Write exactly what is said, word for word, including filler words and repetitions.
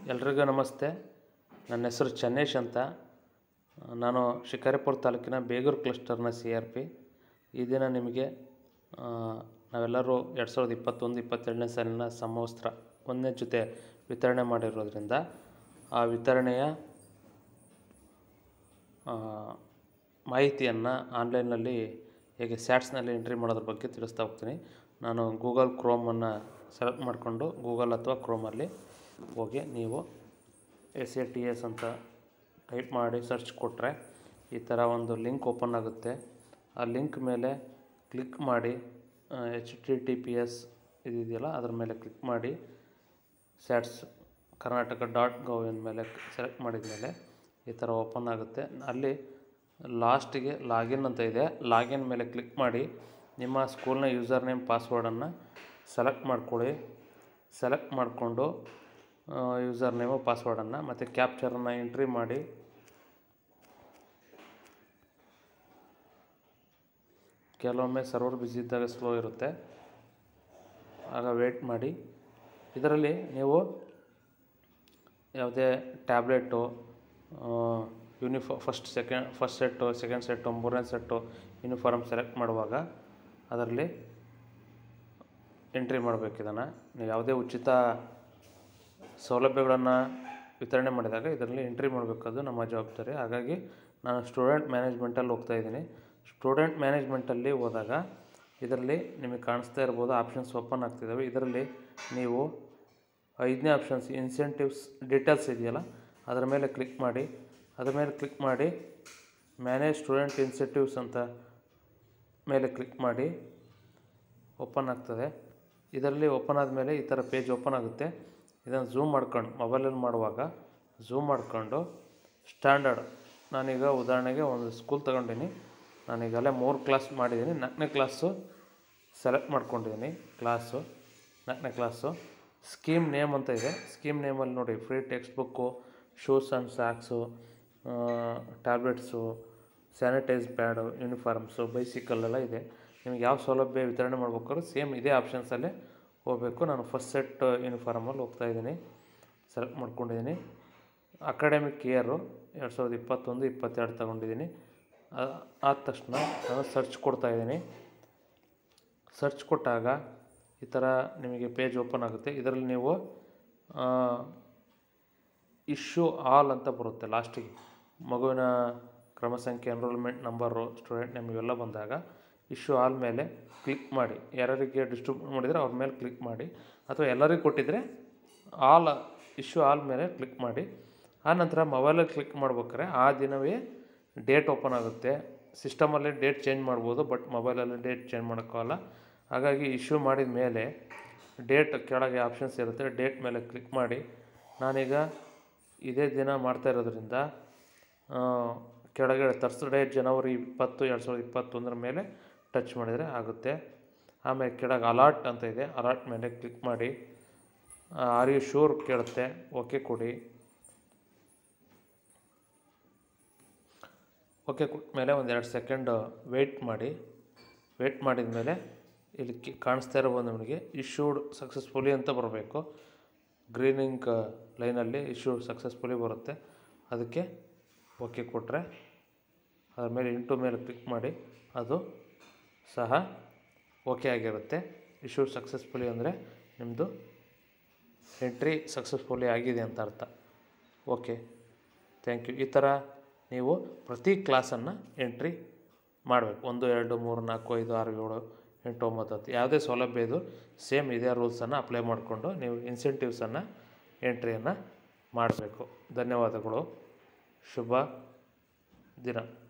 ಎಲ್ರಿಗೂ ನಮಸ್ತೆ. ನನ್ನ ಹೆಸರು ಚನ್ನೇಶ್ ಅಂತ. ನಾನು ಶಿಕಾರಿಪುರ ತಾಲೂಕಿನ ಬೇಗೂರು ಕ್ಲಸ್ಟರ್ನ ಸಿ ಆರ್ ಪಿ. ಈ ದಿನ ನಿಮಗೆ ನಾವೆಲ್ಲರೂ ಎರಡು ಸಾವಿರದ ಇಪ್ಪತ್ತೊಂದು ಇಪ್ಪತ್ತೆರಡನೇ ಸಾಲಿನ ಸಮವಸ್ತ್ರ ಒಂದನೇ ಜೊತೆ ವಿತರಣೆ ಮಾಡಿರೋದ್ರಿಂದ ಆ ವಿತರಣೆಯ ಮಾಹಿತಿಯನ್ನು ಆನ್ಲೈನಲ್ಲಿ ಹೇಗೆ ಸ್ಯಾಟ್ಸ್ನಲ್ಲಿ ಎಂಟ್ರಿ ಮಾಡೋದ್ರ ಬಗ್ಗೆ ತಿಳಿಸ್ತಾ ಹೋಗ್ತೀನಿ. ನಾನು ಗೂಗಲ್ ಕ್ರೋಮನ್ನು ಸೆಲೆಕ್ಟ್ ಮಾಡಿಕೊಂಡು ಗೂಗಲ್ ಅಥವಾ ಕ್ರೋಮಲ್ಲಿ ಹೋಗಿ ನೀವು ಎಸ್ ಎ ಟಿ ಎಸ್ ಅಂತ ಟೈಪ್ ಮಾಡಿ ಸರ್ಚ್ ಕೊಟ್ಟರೆ ಈ ಥರ ಒಂದು ಲಿಂಕ್ ಓಪನ್ ಆಗುತ್ತೆ. ಆ ಲಿಂಕ್ ಮೇಲೆ ಕ್ಲಿಕ್ ಮಾಡಿ H T T P S ಇದೆಯಲ್ಲ ಅದ್ರ ಮೇಲೆ ಕ್ಲಿಕ್ ಮಾಡಿ ಸ್ಯಾಟ್ಸ್ ಕರ್ನಾಟಕ ಡಾಟ್ ಗವ್ ಮೇಲೆ ಸೆಲೆಕ್ಟ್ ಮಾಡಿದ ಮೇಲೆ ಈ ಥರ ಓಪನ್ ಆಗುತ್ತೆ. ಅಲ್ಲಿ ಲಾಸ್ಟಿಗೆ ಲಾಗಿನ್ ಅಂತ ಇದೆ. ಲಾಗಿನ್ ಮೇಲೆ ಕ್ಲಿಕ್ ಮಾಡಿ ನಿಮ್ಮ ಸ್ಕೂಲ್ನ ಯೂಸರ್ ನೇಮ್ ಪಾಸ್ವರ್ಡನ್ನು ಸೆಲೆಕ್ಟ್ ಮಾಡ್ಕೊಳ್ಳಿ. ಸೆಲೆಕ್ಟ್ ಮಾಡಿಕೊಂಡು ಯೂಸರ್ ನೇಮು ಪಾಸ್ವರ್ಡನ್ನು ಮತ್ತು ಕ್ಯಾಪ್ಚರನ್ನು ಎಂಟ್ರಿ ಮಾಡಿ ಕೆಲವೊಮ್ಮೆ ಸರ್ವರ್ ಬ್ಯುಸಿ ಇದ್ದಾಗ ಸ್ಲೋ ಇರುತ್ತೆ, ಆಗ ವೇಟ್ ಮಾಡಿ. ಇದರಲ್ಲಿ ನೀವು ಯಾವುದೇ ಟ್ಯಾಬ್ಲೆಟು ಯೂನಿಫಾ first second first set second set ಮೂರನೇ ಸೆಟ್ಟು ಯೂನಿಫಾರ್ಮ್ ಸೆಲೆಕ್ಟ್ ಮಾಡುವಾಗ ಅದರಲ್ಲಿ ಎಂಟ್ರಿ ಮಾಡಬೇಕು. ಇದನ್ನು ನೀವು ಯಾವುದೇ ಉಚಿತ ಸೌಲಭ್ಯಗಳನ್ನು ವಿತರಣೆ ಮಾಡಿದಾಗ ಇದರಲ್ಲಿ ಎಂಟ್ರಿ ಮಾಡಬೇಕಾದ್ದು ನಮ್ಮ ಜವಾಬ್ದಾರಿ. ಹಾಗಾಗಿ ನಾನು ಸ್ಟೂಡೆಂಟ್ ಮ್ಯಾನೇಜ್ಮೆಂಟಲ್ಲಿ ಹೋಗ್ತಾಯಿದ್ದೀನಿ. ಸ್ಟೂಡೆಂಟ್ ಮ್ಯಾನೇಜ್ಮೆಂಟಲ್ಲಿ ಹೋದಾಗ ಇದರಲ್ಲಿ ನಿಮಗೆ ಕಾಣಿಸ್ತಾ ಇರ್ಬೋದು ಆಪ್ಷನ್ಸ್ ಓಪನ್ ಆಗ್ತಿದ್ದಾವೆ. ಇದರಲ್ಲಿ ನೀವು ಐದನೇ ಆಪ್ಷನ್ಸ್ ಇನ್ಸೆಂಟಿವ್ಸ್ ಡೀಟೇಲ್ಸ್ ಇದೆಯಲ್ಲ ಅದರ ಮೇಲೆ ಕ್ಲಿಕ್ ಮಾಡಿ. ಅದರ ಮೇಲೆ ಕ್ಲಿಕ್ ಮಾಡಿ ಮ್ಯಾನೇಜ್ ಸ್ಟೂಡೆಂಟ್ ಇನ್ಸೆಂಟಿವ್ಸ್ ಅಂತ ಮೇಲೆ ಕ್ಲಿಕ್ ಮಾಡಿ ಓಪನ್ ಆಗ್ತದೆ. ಇದರಲ್ಲಿ ಓಪನ್ ಆದಮೇಲೆ ಈ ಥರ ಪೇಜ್ ಓಪನ್ ಆಗುತ್ತೆ. ಇದನ್ನು ಝೂಮ್ ಮಾಡ್ಕೊಂಡು ಮೊಬೈಲಲ್ಲಿ ಮಾಡುವಾಗ ಝೂಮ್ ಮಾಡಿಕೊಂಡು ಸ್ಟ್ಯಾಂಡರ್ಡ್, ನಾನೀಗ ಉದಾಹರಣೆಗೆ ಒಂದು ಸ್ಕೂಲ್ ತೊಗೊಂಡಿನಿ. ನಾನೀಗಲೇ ಮೂರು ಕ್ಲಾಸ್ ಮಾಡಿದ್ದೀನಿ. ನಾಲ್ಕನೇ ಕ್ಲಾಸು ಸೆಲೆಕ್ಟ್ ಮಾಡ್ಕೊಂಡಿದ್ದೀನಿ. ಕ್ಲಾಸು ನಾಲ್ಕನೇ ಕ್ಲಾಸು ಸ್ಕೀಮ್ ನೇಮ್ ಅಂತ ಇದೆ. ಸ್ಕೀಮ್ ನೇಮಲ್ಲಿ ನೋಡಿ free text book, shoes and socks, tablets, sanitise pad, uniforms, ಬೈಸಿಕಲ್ಲೆಲ್ಲ ಇದೆ. ನಿಮಗೆ ಯಾವ ಸೌಲಭ್ಯ ವಿತರಣೆ ಮಾಡ್ಬೇಕಾದ್ರೂ ಸೇಮ್ ಇದೇ ಆಪ್ಷನ್ಸಲ್ಲೇ ಹೋಗಬೇಕು. ನಾನು ಫಸ್ಟ್ ಸೆಟ್ ಯೂನಿಫಾರ್ಮಲ್ಲಿ ಹೋಗ್ತಾಯಿದ್ದೀನಿ, ಸೆಲೆಕ್ಟ್ ಮಾಡ್ಕೊಂಡಿದ್ದೀನಿ. ಅಕಾಡೆಮಿಕ್ ಇಯರು ಎರಡು ಸಾವಿರದ ಇಪ್ಪತ್ತೊಂದು ಇಪ್ಪತ್ತೆರಡು ತೊಗೊಂಡಿದ್ದೀನಿ. ಆದ ತಕ್ಷಣ ನಾನು ಸರ್ಚ್ ಕೊಡ್ತಾಯಿದ್ದೀನಿ. ಸರ್ಚ್ ಕೊಟ್ಟಾಗ ಈ ಥರ ನಿಮಗೆ ಪೇಜ್ ಓಪನ್ ಆಗುತ್ತೆ. ಇದರಲ್ಲಿ ನೀವು ಇಶ್ಯೂ ಆಲ್ ಅಂತ ಬರುತ್ತೆ ಲಾಸ್ಟಿಗೆ. ಮಗುವಿನ ಕ್ರಮ ಸಂಖ್ಯೆ, ಎನ್ರೋಲ್ಮೆಂಟ್ ನಂಬರು, ಸ್ಟೂಡೆಂಟ್ ನೇಮ್ ಇವೆಲ್ಲ ಬಂದಾಗ ಇಶ್ಯೂ ಆಲ್ ಮೇಲೆ ಕ್ಲಿಕ್ ಮಾಡಿ. ಯಾರ್ಯಾರಿಗೆ ಡಿಸ್ಟ್ರಿಬ್ಯೂಟ್ ಮಾಡಿದರೆ ಅವ್ರ ಮೇಲೆ ಕ್ಲಿಕ್ ಮಾಡಿ, ಅಥವಾ ಎಲ್ಲರಿಗೂ ಕೊಟ್ಟಿದ್ದರೆ ಆಲ್ ಇಶ್ಯೂ ಆಲ್ ಮೇಲೆ ಕ್ಲಿಕ್ ಮಾಡಿ. ಆನಂತರ ಮೊಬೈಲಲ್ಲಿ ಕ್ಲಿಕ್ ಮಾಡ್ಬೇಕಾದ್ರೆ ಆ ದಿನವೇ ಡೇಟ್ ಓಪನ್ ಆಗುತ್ತೆ. ಸಿಸ್ಟಮಲ್ಲಿ ಡೇಟ್ ಚೇಂಜ್ ಮಾಡ್ಬೋದು, ಬಟ್ ಮೊಬೈಲಲ್ಲಿ ಡೇಟ್ ಚೇಂಜ್ ಮಾಡೋಕ್ಕಾಗಲ್ಲ. ಹಾಗಾಗಿ ಇಶ್ಯೂ ಮಾಡಿದ ಮೇಲೆ ಡೇಟ್ ಕೆಳಗೆ ಆಪ್ಷನ್ಸ್ ಇರುತ್ತೆ, ಡೇಟ್ ಮೇಲೆ ಕ್ಲಿಕ್ ಮಾಡಿ. ನಾನೀಗ ಇದೇ ದಿನ ಮಾಡ್ತಾ ಇರೋದ್ರಿಂದ ಕೆಳಗಡೆ ತರ್ಸ್ಡೇ ಜನವರಿ ಇಪ್ಪತ್ತು ಎರಡು ಸಾವಿರದ ಇಪ್ಪತ್ತೊಂದರ ಮೇಲೆ ಟಚ್ ಮಾಡಿದರೆ ಆಗುತ್ತೆ. ಆಮೇಲೆ ಕೆಳಗೆ ಅಲಾಟ್ ಅಂತ ಇದೆ, ಅಲಾಟ್ ಮೇಲೆ ಕ್ಲಿಕ್ ಮಾಡಿ. ಆರ್ ಯು ಶೂರ್ ಕೇಳುತ್ತೆ, ಓಕೆ ಕೊಡಿ. ಓಕೆ ಕೊಟ್ಟ ಮೇಲೆ ಒಂದೆರಡು ಸೆಕೆಂಡ್ ವೆಯ್ಟ್ ಮಾಡಿ. ವೆಯ್ಟ್ ಮಾಡಿದ ಮೇಲೆ ಇಲ್ಲಿ ಕಾಣಿಸ್ತಾ ಇರ್ಬೋದು ನಿಮಗೆ ಇಶ್ಯೂಡ್ ಸಕ್ಸಸ್ಫುಲಿ ಅಂತ ಬರಬೇಕು. ಗ್ರೀನಿಂಗ್ ಲೈನಲ್ಲಿ ಇಶ್ಯೂಡ್ ಸಕ್ಸಸ್ಫುಲಿ ಬರುತ್ತೆ. ಅದಕ್ಕೆ ಓಕೆ ಕೊಟ್ಟರೆ ಅದ್ರ ಮೇಲೆ ಇಂಟು ಮೇಲೆ ಕ್ಲಿಕ್ ಮಾಡಿ, ಅದು ಸಹ ಓಕೆ ಆಗಿರುತ್ತೆ. ಇಶ್ಯೂಡ್ ಸಕ್ಸಸ್ಫುಲಿ ಅಂದರೆ ನಿಮ್ಮದು ಎಂಟ್ರಿ ಸಕ್ಸಸ್ಫುಲಿ ಆಗಿದೆ ಅಂತ ಅರ್ಥ. Okay, thank you. ಈ ಥರ ನೀವು ಪ್ರತಿ ಕ್ಲಾಸನ್ನು ಎಂಟ್ರಿ ಮಾಡಬೇಕು. ಒಂದು ಎರಡು ಮೂರು ನಾಲ್ಕು ಐದು ಆರು ಏಳು ಎಂಟು ಒಂಬತ್ತು ಹತ್ತು ಯಾವುದೇ ಸೌಲಭ್ಯ ಇದು ಸೇಮ್ ಇದೇ ರೂಲ್ಸನ್ನು ಅಪ್ಲೈ ಮಾಡಿಕೊಂಡು ನೀವು ಇನ್ಸೆಂಟಿವ್ಸನ್ನು ಎಂಟ್ರಿಯನ್ನು ಮಾಡಬೇಕು. ಧನ್ಯವಾದಗಳು. ಶುಭ ದಿನ.